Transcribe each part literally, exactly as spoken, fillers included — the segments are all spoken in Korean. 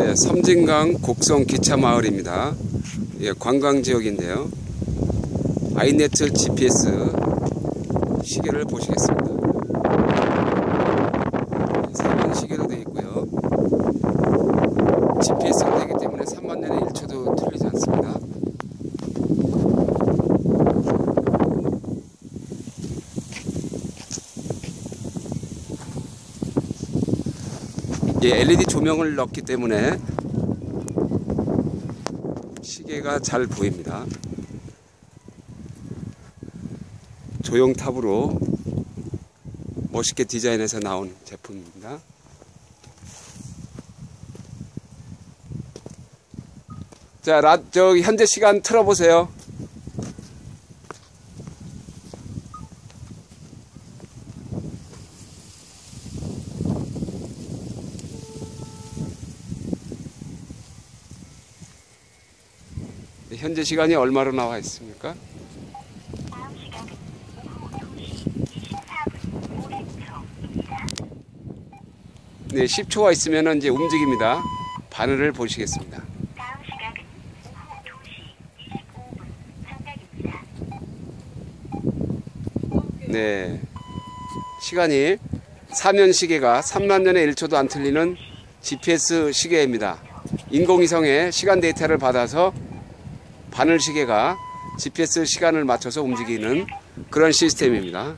예, 섬진강 곡성 기차마을입니다. 예, 관광지역인데요. 아이네트 지피에스 시계를 보시겠습니다. 사면 시계로 되어 있고요. 지피에스가 되기 때문에 삼만 년에 일 초도 틀리지 않습니다. 예, 엘이디 조명을 넣기 때문에 시계가 잘 보입니다. 조형탑으로 멋있게 디자인해서 나온 제품입니다. 자, 라, 저 현재 시간 틀어보세요. 현재 시간이 얼마로 나와 있습니까? 다음 시각은 오후 두 시 이십사 분 오십 초입니다. 네, 십 초가 있으면 이제 움직입니다. 바늘을 보시겠습니다. 다음 시각은 오후 두 시 이십오 분 삼각입니다. 네, 시간이 사면 시계가 삼만 년에 일 초도 안 틀리는 지피에스 시계입니다. 인공위성의 시간 데이터를 받아서 바늘 시계가 지피에스 시간을 맞춰서 움직이는 그런 시스템입니다.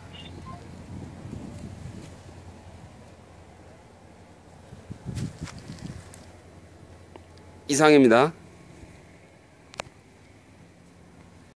이상입니다.